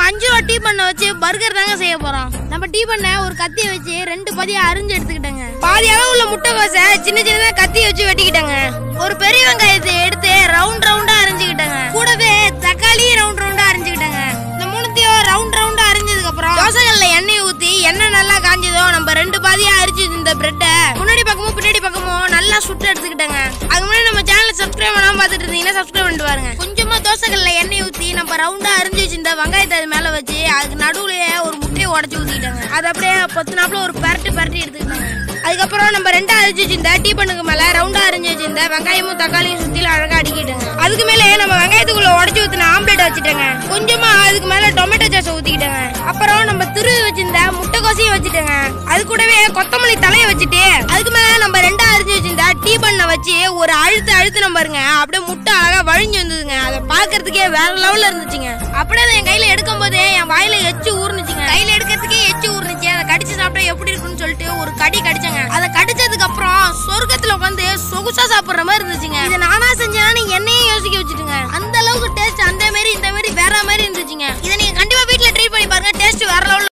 5 ரூபா டீ பண்ண வச்சு பர்கர் தாங்க செய்ய போறோம். நம்ம டீ பண்ண ஒரு கத்தியை வச்சு 2 பாதியா அரிஞ்சு எடுத்துக்கிட்டேங்க. பாதி அளவு உள்ள முட்டைக்கோசை சின்ன சின்னதா கத்தியை வச்சு வெட்டிக்கிட்டேங்க. ஒரு பெரிய வெங்காயத்தை எடுத்து ரவுண்ட் ரவுண்டா அரிஞ்சுக்கிட்டேங்க. கூடவே தக்காளி ரவுண்ட் ரவுண்டா அரிஞ்சுக்கிட்டேங்க. இந்த மூணுத்தையும் ரவுண்ட் ரவுண்டா அரிஞ்சதுக்கு அப்புறம் தோசைகள்ல எண்ணெய் ஊத்தி எண்ணெய் நல்லா காஞ்சதோ நம்ம 2 பாதியா அரிச்சு இந்த பிரெட்டை முன்னாடி பக்கமும் பின்னாடி பக்கமும் நல்லா சுட்டு எடுத்துக்கிட்டேங்க. அதுக்கு முன்னாடி நம்ம சேனலை சப்ஸ்கிரைப் பண்ணாம பாத்துட்டு இருந்தீங்கன்னா சப்ஸ்கிரைப் பண்ணிட்டு பாருங்க. கொஞ்சமா தோசைகள்ல எண்ணெய் ஊத்தி நம்ம ரவுண்டா அரிஞ்சு வச்சிருந்த வெங்காயத்தை அது மேல வச்சு அதுக்கு நடுவுலயே ஒரு முட்டையை உடச்சு ஊத்திக்கிட்டாங்க. அது அப்படியே 10 நாப்ல ஒரு பரட்டி எடுத்துக்கிட்டாங்க. அதுக்கப்புறம் நம்ம 2 அரிஞ்சு வச்சிருந்த டீ பண்ணுக்கு மேல ரவுண்டா அரிஞ்சு வச்சிருந்த வெங்காயமும் தக்காளியும் சுத்தில அழகா அடிக்கிட்டாங்க. அதுக்கு மேல நம்ம வெங்காயத்துக்குள்ள உடச்சு ஊத்தின ஆம்லெட் வச்சுட்டாங்க. கொஞ்சமா அதுக்கு மேல டொமேட்டோ சாஸ் ஊத்திக்கிட்டாங்க. அப்புறம் நம்ம துருவி வச்சிருந்த முட்டைக்கோசையும் வச்சுட்டாங்க. அது கூடவே கொத்தமல்லி தலையை வச்சுட்டு அதுக்கு மேல நம்ம 2 அரிஞ்சு வச்சிருந்த டீ பண்ண வச்சு ஒரு அழுத்தின பாருங்க, அப்படியே முட்டை அழகா வழிஞ்சு வந்ததுங்க. அதை பாக்குறதுக்கே வேற லெவல்ல இருந்துச்சுங்க. அப்படியே என் கையில எடுக்கும் போதே என் வாயில எச்சு ஊர்னுச்சுங்க. கையில எடுக்கிறதுக்கே எச்சு ஊர்னுச்சு. அதை கடிச்சு சாப்பிட்டா எப்படி இருக்குன்னு சொல்லிட்டு ஒரு கடி கடிச்சாங்க. அதை கடிச்சதுக்கு அப்புறம் சொர்க்கத்துல உட்காந்து சொகுசா சாப்பிடுற மாதிரி இருந்துச்சுங்க. இதை நானா செஞ்சேன்னு என்னையே யோசிக்க வச்சுட்டுங்க. அந்த